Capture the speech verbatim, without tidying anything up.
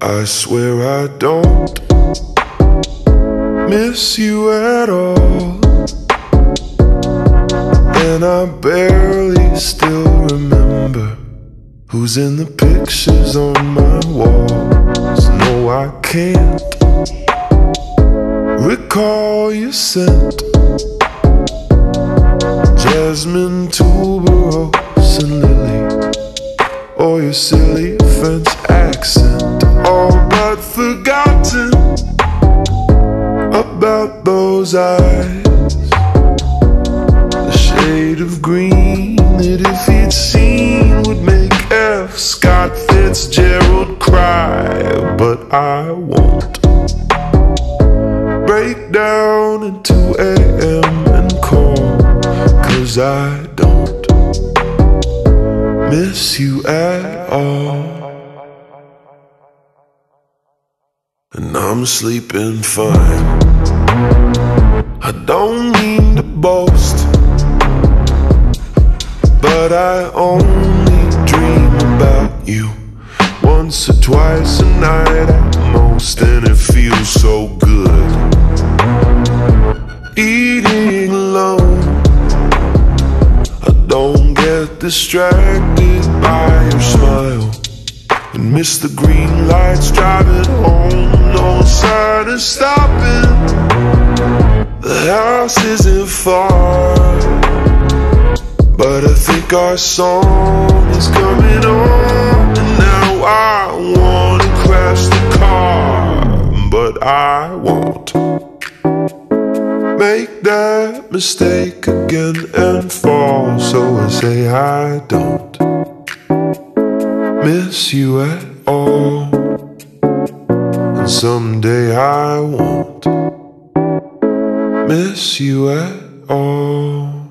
I swear I don't miss you at all, and I barely still remember who's in the pictures on my walls. No, I can't recall your scent, jasmine, tuberose, and lily, or your silly French accent. All but forgotten about those eyes, the shade of green that if he'd seen would make F. Scott Fitzgerald cry. But I won't break down at two A M and call, 'cause I don't miss you at all. And I'm sleeping fine. I don't mean to boast, but I only dream about you once or twice a night at most, and it feels so good eating alone. I don't get distracted by your smile and miss the green lights driving home. No sign of stopping, the house isn't far, but I think our song is coming on. And now I wanna crash the car, but I won't make that mistake again and fall. So I say I don't miss you at all, and someday I won't miss you at all.